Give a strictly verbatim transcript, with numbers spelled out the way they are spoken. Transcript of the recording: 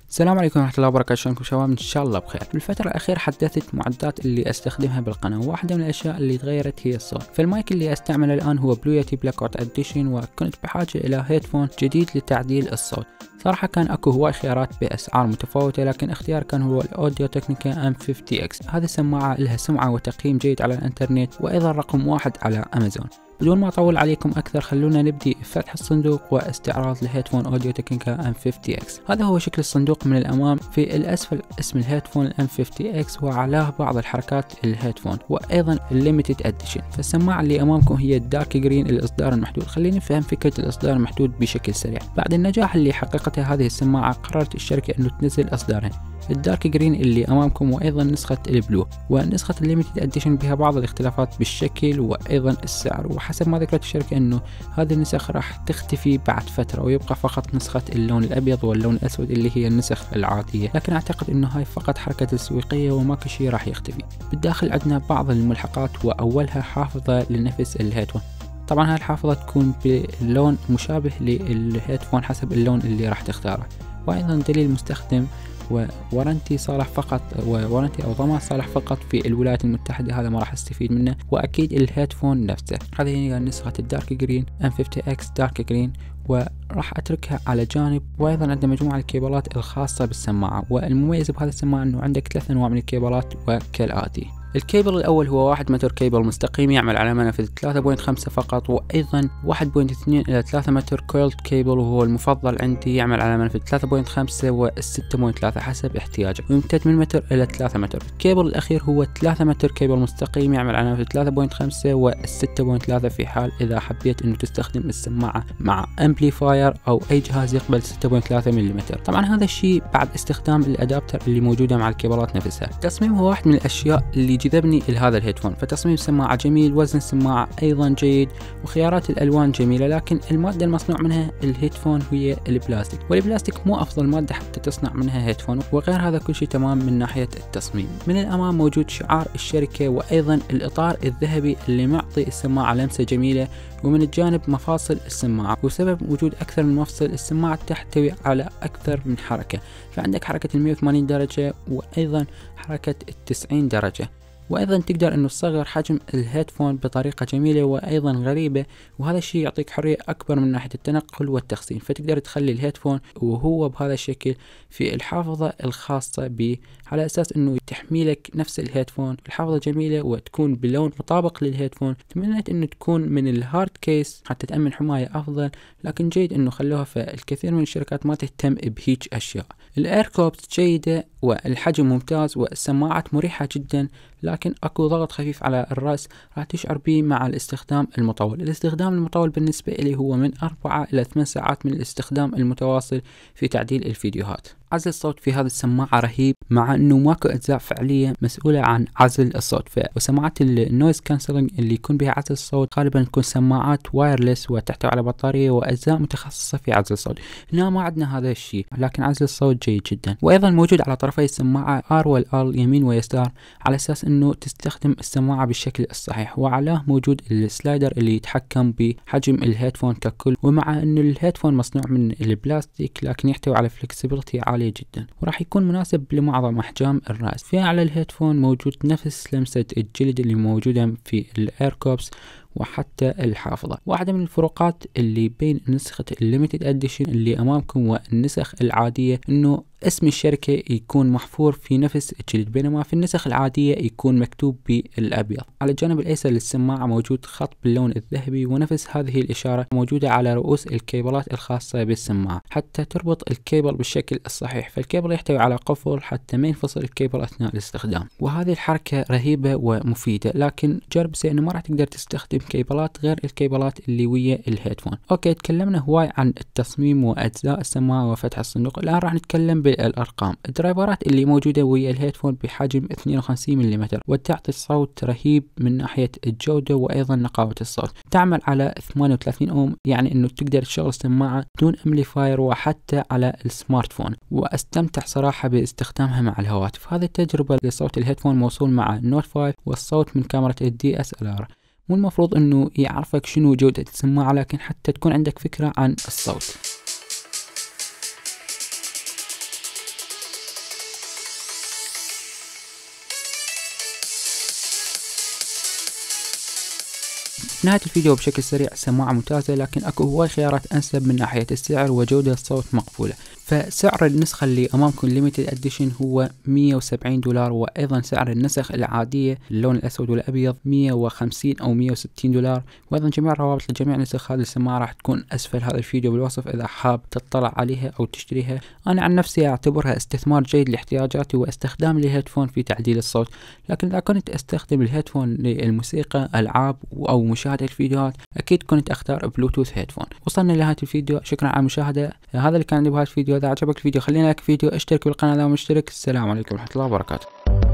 السلام عليكم ورحمة الله وبركاته. شلونكم شباب؟ ان شاء الله بخير. بالفترة الأخيرة حدثت معدات اللي استخدمها بالقناة، وواحدة من الأشياء اللي تغيرت هي الصوت. فالمايك اللي استعمله الآن هو بلو يتي بلاك اوت اديشن، وكنت بحاجة إلى هيدفون جديد لتعديل الصوت. صراحة كان اكو هواي خيارات بأسعار متفاوتة، لكن اختيار كان هو الأوديو تكنيكا إم خمسين إكس. هذه السماعة لها سمعة وتقييم جيد على الانترنت، وأيضا رقم واحد على أمازون. بدون ما أطول عليكم أكثر، خلونا نبدي فتح الصندوق واستعراض الهيدفون أوديو تكنيكا إم خمسين إكس. هذا هو شكل الصندوق من الأمام. في الأسفل اسم الهيدفون إم خمسين إكس، وعلاه بعض الحركات الهيدفون، وأيضا الليميتد أديشن. فالسماعة اللي أمامكم هي الدارك جرين الإصدار المحدود. خلينا نفهم فكرة الإصدار المحدود بشكل سريع. بعد النجاح اللي حققته هذه السماعة، قررت الشركة أنه تنزل إصدارين، الدارك جرين اللي أمامكم، وأيضا نسخة البلو. ونسخة الليميتد أديشن بها بعض الاختلافات بالشكل وأيضا السعر، وحسب ما ذكرت الشركة أنه هذه النسخ راح تختفي بعد فترة، ويبقى فقط نسخة اللون الأبيض واللون الأسود اللي هي النسخ العادية. لكن أعتقد أنه هاي فقط حركة تسويقية وماكو شي راح يختفي. بالداخل عندنا بعض الملحقات، وأولها حافظة لنفس الهيدفون. طبعا هاي الحافظة تكون بلون مشابه للهيدفون حسب اللون اللي راح تختاره، وأيضا دليل مستخدم وورنتي صالح فقط، وورنتي او ضمان صالح فقط في الولايات المتحدة. هذا ما راح استفيد منه. واكيد الهيدفون نفسه. هذه هي نسخة الدارك جرين إم خمسين إكس دارك جرين، وراح اتركها على جانب. وايضا عندنا مجموعة الكيبلات الخاصة بالسماعة، والمميز بهذه السماعة انه عندك ثلاث انواع من الكيبلات وكالآتي. الكيبل الأول هو واحد متر كيبل مستقيم يعمل على منافذ ثلاثة فاصلة خمسة فقط، وأيضا واحد فاصلة اثنين إلى ثلاثة متر كويلد كيبل، وهو المفضل عندي، يعمل على منافذ ثلاثة فاصلة خمسة و ستة فاصلة ثلاثة حسب احتياجك، ويمتد من متر إلى ثلاثة متر. الكيبل الأخير هو ثلاثة متر كيبل مستقيم يعمل على منافذ ثلاثة فاصلة خمسة و ستة فاصلة ثلاثة في حال إذا حبيت إنه تستخدم السماعة مع أمبليفاير أو أي جهاز يقبل ستة فاصلة ثلاثة ملم. طبعا هذا الشيء بعد استخدام الأدابتر اللي موجودة مع الكيبلات نفسها. التصميم هو واحد من الأشياء اللي جذبني لهذا الهيدفون. فتصميم السماعة جميل، وزن السماعة أيضا جيد، وخيارات الألوان جميلة. لكن المادة المصنوع منها الهيدفون هي البلاستيك، والبلاستيك مو أفضل مادة حتى تصنع منها هيدفون. وغير هذا كل شيء تمام من ناحية التصميم. من الأمام موجود شعار الشركة، وأيضا الإطار الذهبي اللي معطي السماعة لمسة جميلة. ومن الجانب مفاصل السماعة، وسبب وجود أكثر من مفصل السماعة تحتوي على أكثر من حركة. فعندك حركة المية وثمانين درجة، وأيضا حركة التسعين درجة. وايضا تقدر انه تصغر حجم الهيدفون بطريقة جميلة وايضا غريبة، وهذا الشيء يعطيك حرية اكبر من ناحية التنقل والتخزين. فتقدر تخلي الهيدفون وهو بهذا الشكل في الحافظة الخاصة به، على اساس انه تحمي لك نفس الهيدفون. الحافظة جميلة وتكون بلون مطابق للهيدفون. تمنيت انه تكون من الهارد كيس حتى تأمن حماية افضل، لكن جيد انه خلوها. فالكثير من الشركات ما تهتم بهيج اشياء. الايركوبس جيدة والحجم ممتاز، والسماعات مريحة جدا، لكن اكو ضغط خفيف على الراس راح تشعر به مع الاستخدام المطول. الاستخدام المطول بالنسبة لي هو من أربعة إلى ثمان ساعات من الاستخدام المتواصل في تعديل الفيديوهات. عزل الصوت في هذه السماعة رهيب، مع انه ماكو اجزاء فعلية مسؤولة عن عزل الصوت. فسماعات النويز كانسلنج اللي يكون بها عزل الصوت غالبا تكون سماعات وايرلس وتحتوي على بطارية واجزاء متخصصة في عزل الصوت. هنا ما عندنا هذا الشيء، لكن عزل الصوت جيد جدا. وايضا موجود على طرفي السماعة ار والال يمين ويسار، على اساس انه تستخدم السماعة بالشكل الصحيح. وعلاه موجود السلايدر اللي يتحكم بحجم الهيدفون ككل. ومع انه الهيدفون مصنوع من البلاستيك، لكن يحتوي على فلكسبيليتي عالية جدا، وراح يكون مناسب لمعظم احجام الراس. في على الهيدفون موجود نفس لمسة الجلد اللي موجودة في الايركوبس وحتى الحافظة. واحدة من الفروقات اللي بين نسخة الليميتد اديشن اللي امامكم والنسخ العادية، انه اسم الشركة يكون محفور في نفس الجلد، بينما في النسخ العادية يكون مكتوب بالابيض. على الجانب الايسر للسماعة موجود خط باللون الذهبي، ونفس هذه الاشارة موجودة على رؤوس الكيبلات الخاصة بالسماعة حتى تربط الكيبل بالشكل الصحيح. فالكيبل يحتوي على قفل حتى ما ينفصل الكيبل اثناء الاستخدام. وهذه الحركة رهيبة ومفيدة، لكن جرب سي انه ما راح تقدر تستخدم كيبلات غير الكيبلات اللي ويا الهيدفون. اوكي، تكلمنا هواي عن التصميم واجزاء السماعة وفتح الصندوق. الان راح نتكلم بالارقام. الدرايفرات اللي موجودة ويا الهيدفون بحجم اثنين وخمسين ملم، وتعطي صوت رهيب من ناحية الجودة وايضا نقاوة الصوت. تعمل على ثمانية وثلاثين اوم، يعني انه تقدر تشغل السماعة بدون امبليفاير وحتى على السمارت فون. واستمتع صراحة باستخدامها مع الهواتف. هذه التجربة لصوت الهيدفون موصول مع النوت خمسة، والصوت من كاميرا الدي اس ال ار. مو المفروض انه يعرفك شنو جودة السماعة، لكن حتى تكون عندك فكرة عن الصوت. في نهاية الفيديو بشكل سريع، سماعة ممتازة لكن اكو هواي خيارات انسب من ناحية السعر وجودة الصوت مقبولة. فسعر النسخة اللي امامكم ليميتد اديشن هو مية وسبعين دولار، وايضا سعر النسخ العادية اللون الاسود والابيض مية وخمسين او مية وستين دولار. وايضا جميع الروابط لجميع نسخ هذه السماعة راح تكون اسفل هذا الفيديو بالوصف اذا حاب تطلع عليها او تشتريها. انا عن نفسي اعتبرها استثمار جيد لاحتياجاتي واستخدام الهيدفون في تعديل الصوت، لكن اذا كنت استخدم الهيدفون للموسيقى، العاب او مشاهدة الفيديوهات، اكيد كنت اختار بلوتوث هيدفون. وصلنا لنهاية الفيديو، شكرا على المشاهدة. هذا اللي كان عندي بهذا الفيديو. اذا عجبك الفيديو خلينا لايك الفيديو، اشترك بالقناة اذا مشترك. السلام عليكم ورحمة الله وبركاته.